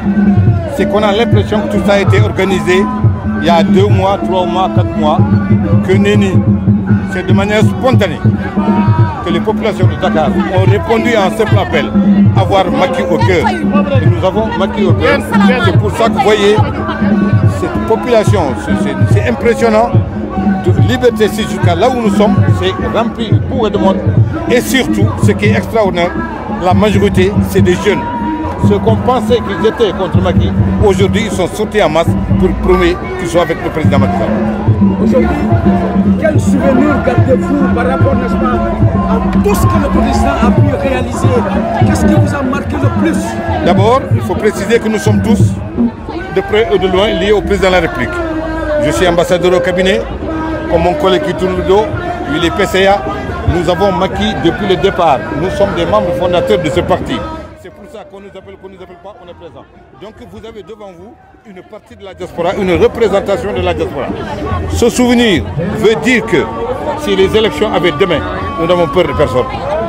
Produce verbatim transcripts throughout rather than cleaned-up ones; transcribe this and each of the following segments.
c'est qu'on a l'impression que tout ça a été organisé il y a deux mois, trois mois, quatre mois, que Néni, c'est de manière spontanée que les populations de Dakar ont répondu à un simple appel, avoir Macky au cœur. Et nous avons Macky au cœur. C'est pour ça que vous voyez cette population, c'est impressionnant. De Liberté six jusqu'à là où nous sommes, c'est rempli pour de monde. Et surtout, ce qui est extraordinaire, la majorité, c'est des jeunes. Ceux qu'on pensait qu'ils étaient contre Macky, aujourd'hui ils sont sortis en masse pour prouver qu'ils sont avec le président Macky Sall. Aujourd'hui, quel souvenir gardez-vous par rapport, n'est-ce pas, à tout ce que le président a pu réaliser? Qu'est-ce qui vous a marqué le plus? D'abord, il faut préciser que nous sommes tous, de près ou de loin, liés au président de la République. Je suis ambassadeur au cabinet, comme mon collègue qui tourne le dos, il est P C A. Nous avons Macky depuis le départ. Nous sommes des membres fondateurs de ce parti. C'est pour ça qu'on nous appelle, qu'on ne nous appelle pas, on est présent. Donc vous avez devant vous une partie de la diaspora, une représentation de la diaspora. Ce souvenir veut dire que si les élections avaient demain, nous n'avons peur de personne.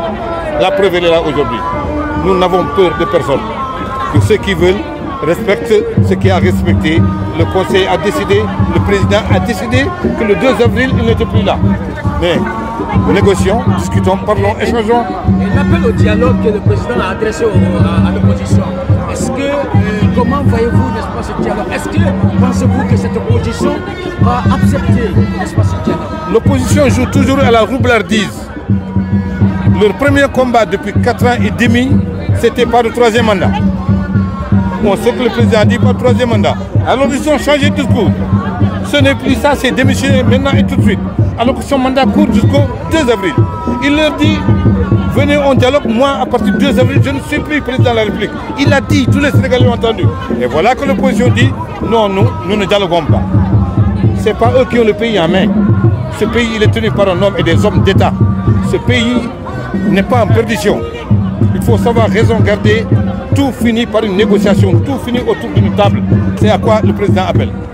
La preuve elle est là aujourd'hui. Nous n'avons peur de personne. Que ceux qui veulent respectent ce qui a respecté. Le Conseil a décidé, le président a décidé que le deux avril, il n'était plus là. Mais négocions, discutons, parlons, échangeons. Et l'appel au dialogue que le président a adressé au, à, à l'opposition, est-ce que, euh, comment voyez-vous, n'est-ce pas, ce dialogue? Est-ce que pensez-vous que cette opposition va accepter, n'est-ce pas, ce dialogue? L'opposition joue toujours à la roublardise. Leur premier combat depuis quatre ans et demi, c'était pas le troisième mandat. On sait que le président a dit pas le troisième mandat. Alors ils ont changé de discours. Ce n'est plus ça, c'est démissionner maintenant et tout de suite. Alors que son mandat court jusqu'au deux avril. Il leur dit, venez on dialogue, moi à partir du deux avril, je ne suis plus président de la République. Il a dit, tous les Sénégalais l'ont entendu. Et voilà que l'opposition dit, non, nous, nous ne dialoguons pas. Ce n'est pas eux qui ont le pays en main. Ce pays, il est tenu par un homme et des hommes d'État. Ce pays n'est pas en perdition. Il faut savoir raison garder. Tout finit par une négociation, tout finit autour d'une table. C'est à quoi le président appelle.